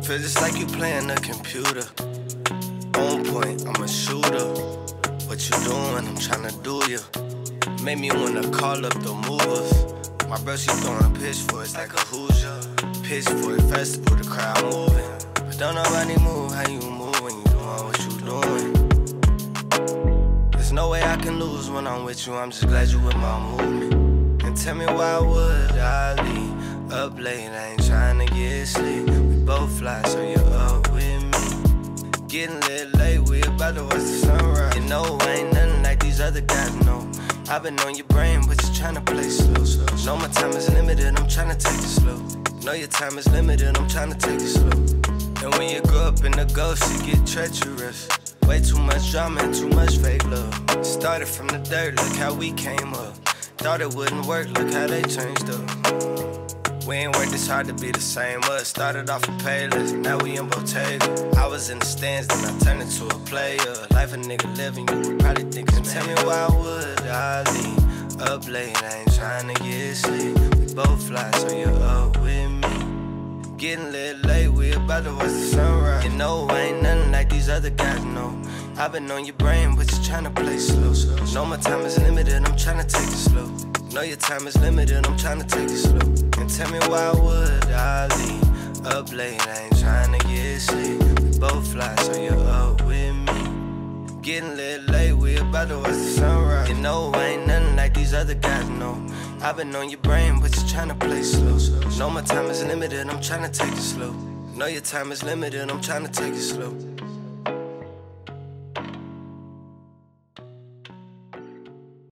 Feel just like you playing the computer. On point, I'm a shooter. What you doing? I'm tryna do you. Made me wanna call up the movers. My bro, she throwing pitchforks like a Hoosier. Pitchfork festival, the crowd moving. But don't nobody move how you move when you doing what you doing. There's no way I can lose when I'm with you. I'm just glad you with my movement. And tell me why would I leave up late? I ain't tryna get sleep. We both fly, so you're up with me. Getting lit late, we about to watch the sunrise. You know I ain't nothing like these other guys, no. I've been on your brain, but you're tryna play slow. Know my time is limited, I'm tryna take it slow. Know your time is limited, I'm tryna take it slow. And when you grow up in the ghost, you get treacherous. Way too much drama and too much fake love. Started from the dirt, look how we came up. Thought it wouldn't work, look how they changed up. We ain't worked this hard to be the same us. Started off a payless, now we in Bottega. I was in the stands, then I turned into a player. Life a nigga living, you would probably think it's tell me why would I leave up late? I ain't tryna get sleep. We both fly, so you're up with me. Getting lit late, we about to watch the sunrise. You know I ain't nothing like these other guys, no. I've been on your brain, but you're tryna play slow. Know my time is limited, I'm tryna take it slow. Know your time is limited, I'm tryna take it slow. And tell me why would I leave up late? I ain't tryna get sleep. We both fly, so you're up with me. Getting lit late, we about to watch the sunrise. You know I ain't nothing like these other guys, no. I've been on your brain, but you're tryna play slow. Know my time is limited, I'm tryna take it slow. Know your time is limited, I'm tryna take it slow.